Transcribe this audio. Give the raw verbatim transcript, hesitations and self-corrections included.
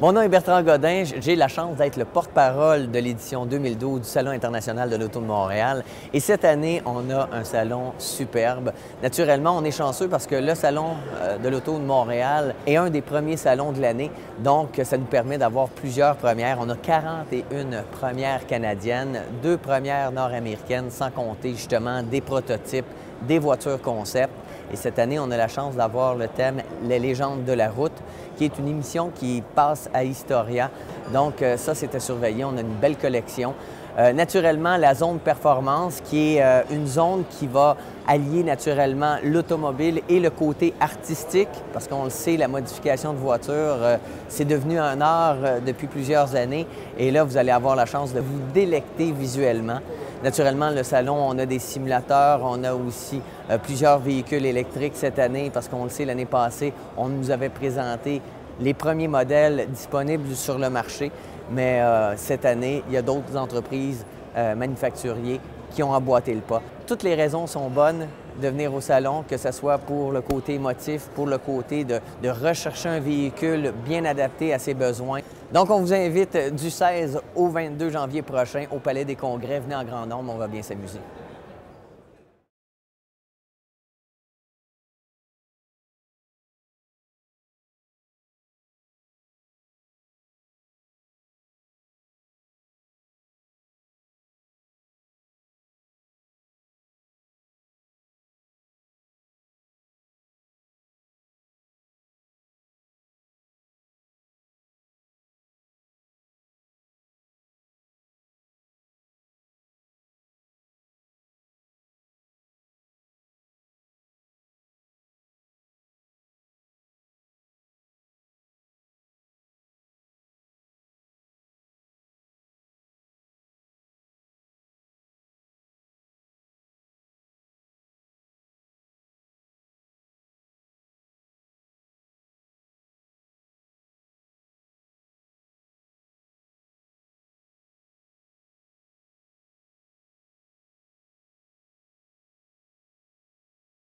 Mon nom est Bertrand Godin. J'ai la chance d'être le porte-parole de l'édition deux mille douze du Salon international de l'auto de Montréal. Et cette année, on a un salon superbe. Naturellement, on est chanceux parce que le Salon de l'auto de Montréal est un des premiers salons de l'année. Donc, ça nous permet d'avoir plusieurs premières. On a quarante et une premières canadiennes, deux premières nord-américaines, sans compter justement des prototypes, des voitures concept. Et cette année, on a la chance d'avoir le thème « Les légendes de la route », qui est une émission qui passe à Historia. Donc ça, c'est à surveiller. On a une belle collection. Euh, naturellement, la zone performance, qui est euh, une zone qui va allier naturellement l'automobile et le côté artistique, parce qu'on le sait, la modification de voiture, euh, c'est devenu un art euh, depuis plusieurs années. Et là, vous allez avoir la chance de vous délecter visuellement. Naturellement, le salon, on a des simulateurs, on a aussi euh, plusieurs véhicules électriques cette année, parce qu'on le sait, l'année passée, on nous avait présenté les premiers modèles disponibles sur le marché. Mais euh, cette année, il y a d'autres entreprises euh, manufacturiers qui ont emboîté le pas. Toutes les raisons sont bonnes de venir au salon, que ce soit pour le côté émotif, pour le côté de, de rechercher un véhicule bien adapté à ses besoins. Donc, on vous invite du seize au vingt-deux janvier prochain au Palais des Congrès. Venez en grand nombre, on va bien s'amuser.